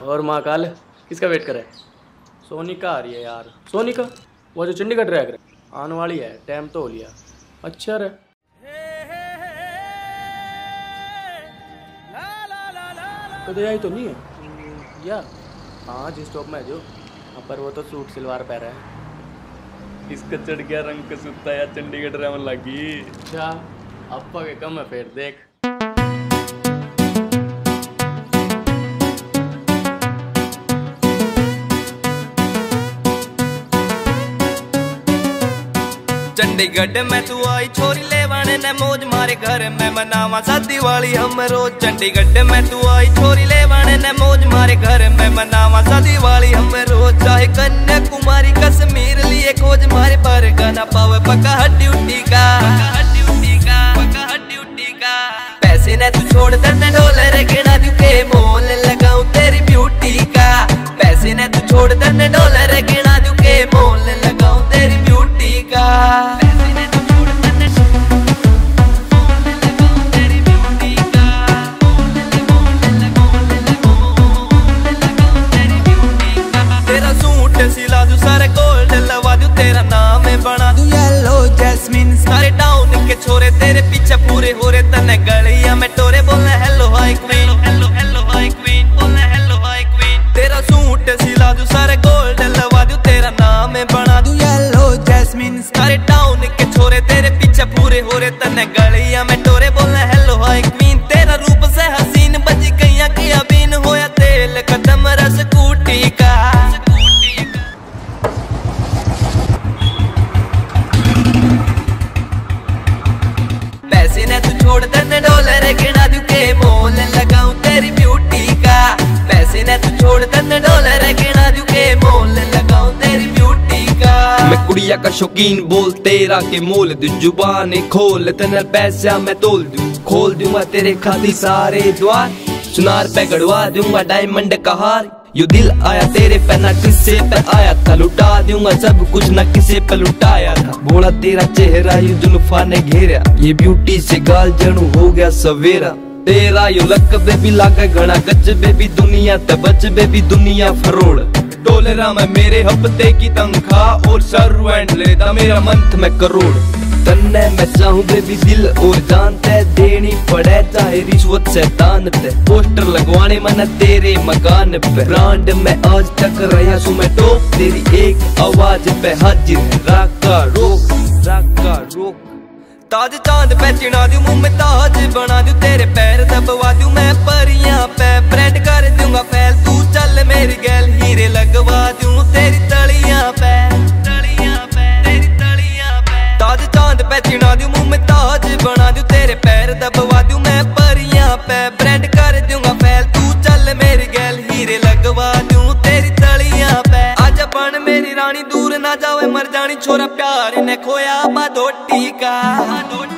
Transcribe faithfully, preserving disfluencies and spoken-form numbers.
और महाकाल किसका वेट करे? सोनिका आ रही है यार। सोनिका वो जो चंडीगढ़ रह कर आने वाली है, टाइम तो हो लिया। अच्छा रे कदे आई तो नहीं है या? हाँ जिस स्टॉप में जो पर वो तो सूट सलवार पहन रहा है। इसका चढ़ गया रंग का सुता या चंडीगढ़ रहने लगी। अच्छा अप्पा के कम है फिर देख। चंडीगढ़ में तू आई छोरी लेवाने ने मौज मारे घर में मनावा शादी वाली हम रोज। चंडीगढ़ में तू आई छोरी लेवाने ने मौज मारे घर में मनावा शादी वाली हम रोज। चाहे कन्याकुमारी कश्मीर लिए खोज मारे पर गाना पावे पका हड्डी उड्डी का, हड्डी उड्डी का, पका हड्डी उड्डी का। पैसे ने तू छोड़ दे डॉलर गिना दू के मोल लगाऊं तेरी ब्यूटी का। पैसे ने तू छोड़ दे डॉलर गिना दू के मोल लगाऊं तेरी ब्यूटी का। सिला दू सारे गोल्ड लगा दू तेरा नाम बना दू येलो जैस्मिन। सारे टाउन के छोरे तेरे पीछे पूरे हो रहे तने गलियां में टोरे बोलने hello hi queen, hello hello hi queen, बोलने हेलो हाय क्वीन। तेरा सूट सिला दू सारे गोल्ड लगा दू तेरा नाम बना दू येलो जैस्मिन। सारे टाउन के छोरे तेरे पीछे पूरे हो रहे तने गलियां में टोरे बोलने हेलो हाय क्वीन। तेरा रूप से हसीन बजी गईया की अबीन होया तेल कदम रस कूटी का। पैसे ने तू छोड़ दे डॉलर गिना दू के मोल लगाऊं तेरी ब्यूटी का। पैसे ने तू छोड़ दे डॉलर गिना दू के मोल लगाऊं तेरी ब्यूटी का। मैं कुड़िया का शौकीन बोल तेरा के मोल दू जुबान खोल तेरे पैसा मैं तोल दूं। खोल दूंगा तेरे खाती सारे द्वार, सुनार पे गड़वा दूंगा डायमंड का हार। यो दिल आया तेरे पे ना किसे पे आया था, लुटा दूंगा सब कुछ ना किसे पे लुटाया था। बोला तेरा चेहरा यू जुल्फा ने घेरा, ये ब्यूटी से गाल जणू हो गया सवेरा। तेरा यो लक बेबी लागे घना गच बेबी दुनिया ते बच बेबी दुनिया फरोड़। डॉलरा में मेरे हफ्ते की तनख्वाह और सर्वेंट लेता मेरा मंथ में करोड़। तन्ने मैं चाहूं बेबी दिल और जान ते देनी पड़े चाहे रिश्वत शैतान पे। पोस्टर लगवाने मन तेरे मकान पे, ब्रांड में आज तक रहा सू मैं टॉप। तेरी एक आवाज पे हाजिर है राका रोक, राका रोक। ताज चांद पे चिना दू मुंह में ताज बना दू तेरे पैर दबवा दू मैं परियां पे। ब्रेड कर दूंगा फैल तू चल मेरी गैल हीरे लगवा दूं तेरी तलियां पे, तलियां पे, तेरी तलियां पे। ताज चांद पे चिना दू मुंह में ताज बना दू तेरे पैर दबवा दू मैं परियां पे। ब्रेड कर दूंगा फैल तू चल मेरी गैल हीरे लगवा दूं तेरी तलियां पे। आज बन मेरी रानी दूर ना जावे मर जानी छोरा प्यार ने खोया बादोटी का।